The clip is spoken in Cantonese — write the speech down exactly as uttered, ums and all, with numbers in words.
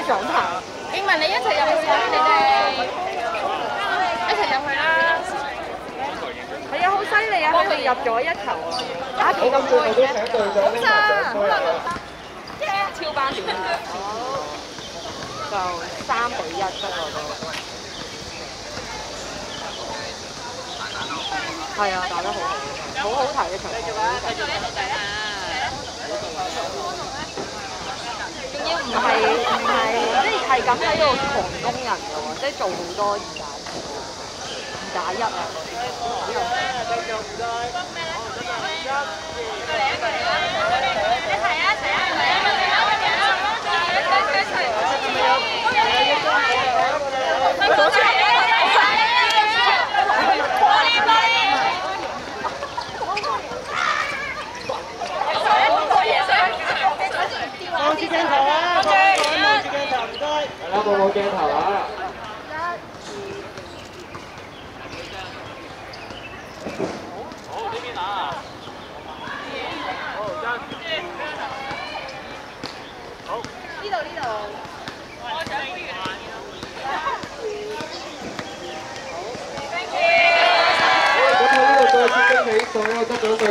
狀態。 英文你一齊入去先，你哋一齊入去啦。 係啊，好犀利啊！佢哋入咗一球啊！打幾咁攰嘅，好咋，好啦，超班點哦，就三比一得我都。係啊，打得好好，好好睇嘅場面。仲要唔係唔係，即係係咁喺度狂攻人嘅喎，即係做好多二打二打一啊嗰啲。繼續唔該。嚟一個嚟啦！一齊啊！一齊啊！嚟啊！嚟啊！嚟啊！一齊一齊。望住鏡頭啊！望住鏡頭，唔該。係啦，望望鏡頭啊！一、二。好，呢邊啊！好，真。好。呢度呢度。我想杯完。好。Thank you。好，咁喺呢度再次恭喜所有得獎隊。